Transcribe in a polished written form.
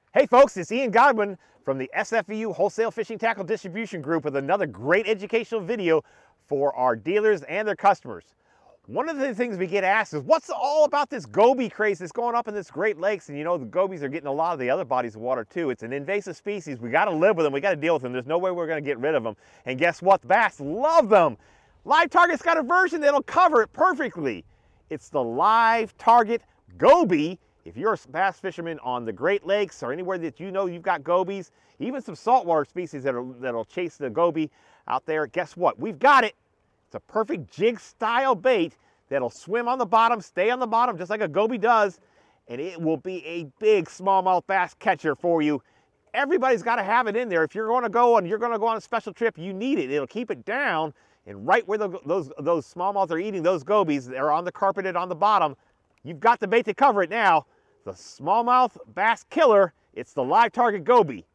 Hey folks, it's Ian Godwin from the SFVU Wholesale Fishing Tackle Distribution Group with another great educational video for our dealers and their customers. One of the things we get asked is, what's all about this goby craze that's going up in this Great Lakes? And you know, the gobies are getting a lot of the other bodies of water too. It's an invasive species. We got to live with them. We got to deal with them. There's no way we're going to get rid of them. And guess what? The bass love them. Live Target's got a version that'll cover it perfectly. It's the Live Target Goby. If you're a bass fisherman on the Great Lakes or anywhere that you know you've got gobies, even some saltwater species that'll chase the goby out there, guess what? We've got it. It's a perfect jig style bait that'll swim on the bottom, stay on the bottom just like a goby does, and it will be a big smallmouth bass catcher for you. Everybody's got to have it in there. If you're going to go on a special trip, you need it. It'll keep it down, and right where those smallmouths are eating those gobies, they're on the carpeted on the bottom. You've got the bait to cover it now. The smallmouth bass killer, it's the Live Target Goby.